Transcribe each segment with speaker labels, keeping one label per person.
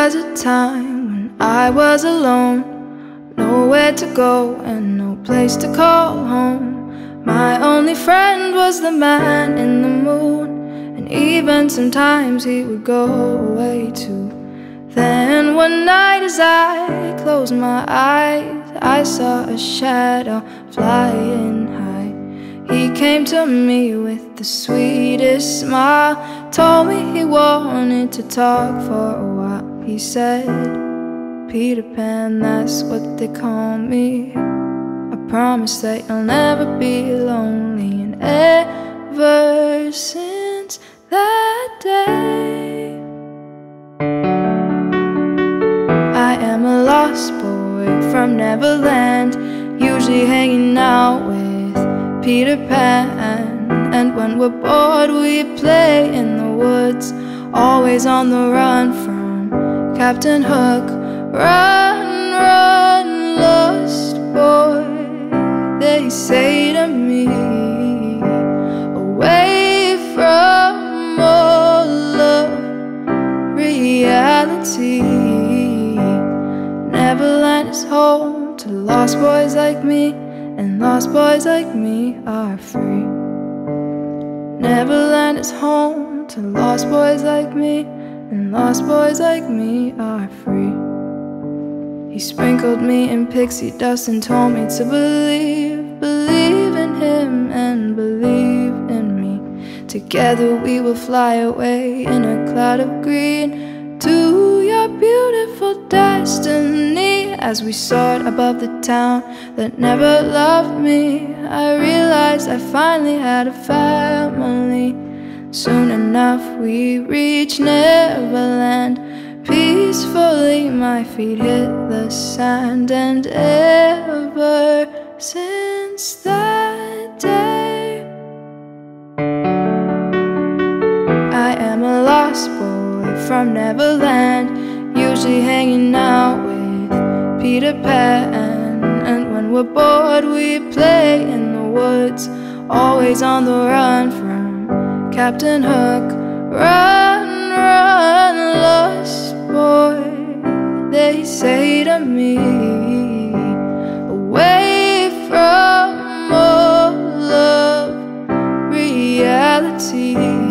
Speaker 1: was a time when I was alone, nowhere to go and no place to call home. My only friend was the man in the moon, and even sometimes he would go away too. Then one night as I closed my eyes, I saw a shadow flying high. He came to me with the sweetest smile, told me he wanted to talk for a while. He said, "Peter Pan, that's what they call me. I promise that you'll never be lonely." And ever since that day, I am a lost boy from Neverland, usually hanging out with Peter Pan. And when we're bored we play in the woods, always on the run from Captain Hook. Run, run, lost boy, they say to me, away from all of reality. Neverland is home to lost boys like me, and lost boys like me are free. Neverland is home to lost boys like me, and lost boys like me are free. He sprinkled me in pixie dust and told me to believe in him and believe in me. Together we will fly away in a cloud of green to your beautiful destiny. As we soared above the town that never loved me, I realized I finally had a family. Soon enough we reached Neverland. Peacefully my feet hit the sand, and ever since that day, I am a lost boy from Neverland, usually hanging out with Peter Pan. And when we're bored we play in the woods, always on the run from Captain Hook. Run, run, lost boy, they say to me, away from all of reality.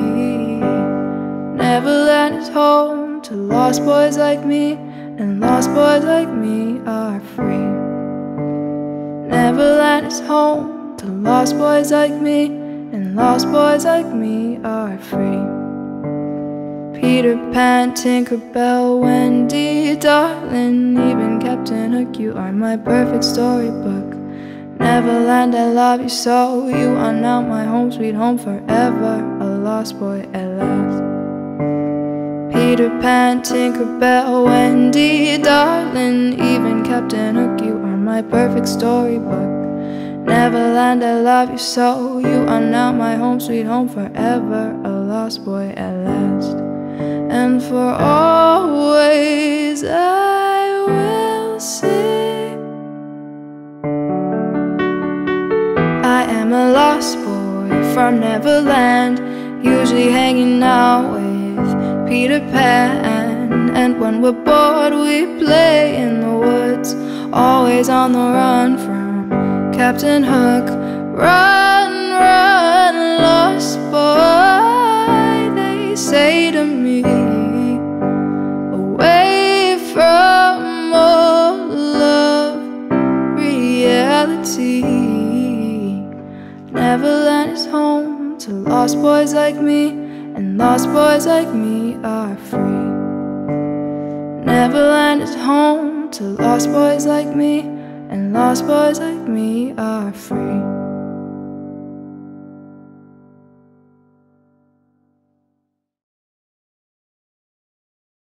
Speaker 1: Neverland is home to lost boys like me, and lost boys like me are free. Neverland is home to lost boys like me, and lost boys like me are free. Peter Pan, Tinker Bell, Wendy, darling, even Captain Hook, you are my perfect storybook. Neverland, I love you so, you are now my home sweet home forever, a lost boy at last. Peter Pan, Tinker Bell, Wendy, darling, even Captain Hook, you are my perfect storybook. Neverland, I love you so, you are now my home sweet home forever, a lost boy at last. And for always I will sing, I am a lost boy from Neverland, usually hanging out with Peter Pan. And when we're bored we play in the woods, always on the run from Captain Hook. Run, run, lost boy, they say to me, away from all of reality. Neverland is home to lost boys like me, and lost boys like me are free. Neverland is home to lost boys like me, and lost boys like me are free.